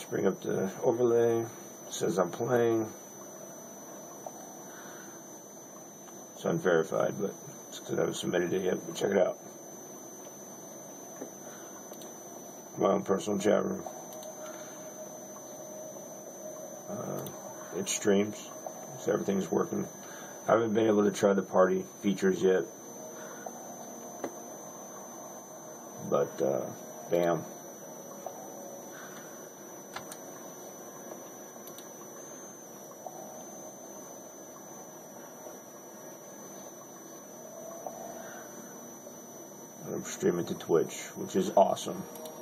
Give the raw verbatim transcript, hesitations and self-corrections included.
Let's bring up the overlay. It says I'm playing. It's unverified, but it's because I haven't submitted it yet. But check it out. My own personal chat room. Uh, it streams, so everything's working. I haven't been able to try the party features yet, but uh, bam. I'm streaming to Twitch, which is awesome.